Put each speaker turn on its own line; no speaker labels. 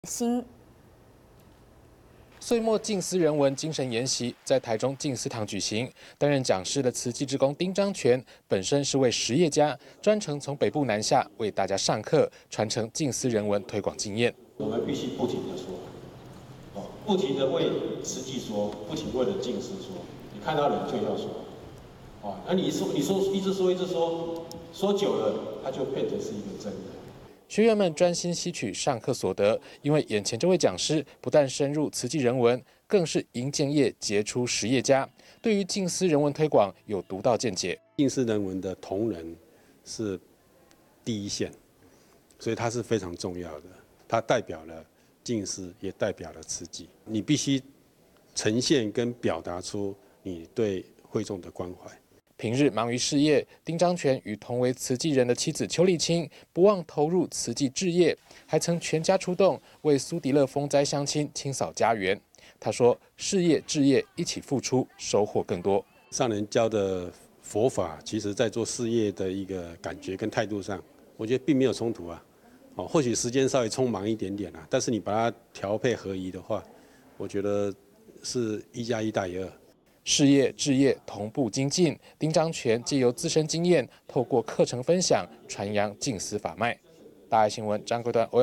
新
岁末静思人文精神研习在台中静思堂举行。担任讲师的慈济志工丁章全本身是位实业家，专程从北部南下为大家上课，传承静思人文推广经验。
我们必须不停地说，不停地为慈济说，不停为了静思说。你看到人就要说，那你一直说，说久了，它就变成是一个真的。
学员们专心吸取上课所得，因为眼前这位讲师不但深入慈济人文，更是营建业杰出实业家，对于静思人文推广有独到见解。
静思人文的同仁是第一线，所以它是非常重要的。它代表了静思，也代表了慈济。你必须呈现跟表达出你对会众的关怀。
平日忙于事业，丁章全与同为慈济人的妻子邱丽清不忘投入慈济志业，还曾全家出动为苏迪勒风灾乡亲清扫家园。他说：“事业志业一起付出，收获更多。”
上人教的佛法，其实在做事业的一个感觉跟态度上，我觉得并没有冲突啊。或许时间稍微匆忙一点点啊，但是你把它调配合宜的话，我觉得是1+1大于2。
事业、志业同步精进，丁章全借由自身经验，透过课程分享，传扬静思法脉。大爱新闻张国端。